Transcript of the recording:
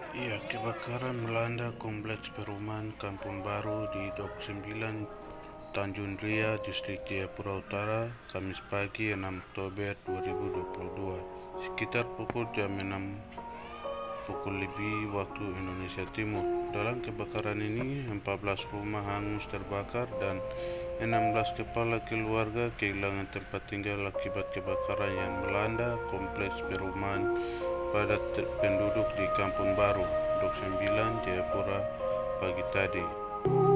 Iya, kebakaran melanda kompleks perumahan Kampung Baru di Dok 9, Tanjung Ria, Distrik Jayapura Utara, Kamis pagi 6 Oktober 2022, sekitar pukul jam 6 pukul lebih waktu Indonesia Timur. Dalam kebakaran ini, 14 rumah hangus terbakar dan 16 kepala keluarga kehilangan tempat tinggal akibat kebakaran yang melanda kompleks perumahan padat penduduk di Kampung Baru, Dok 9, Jayapura pagi tadi.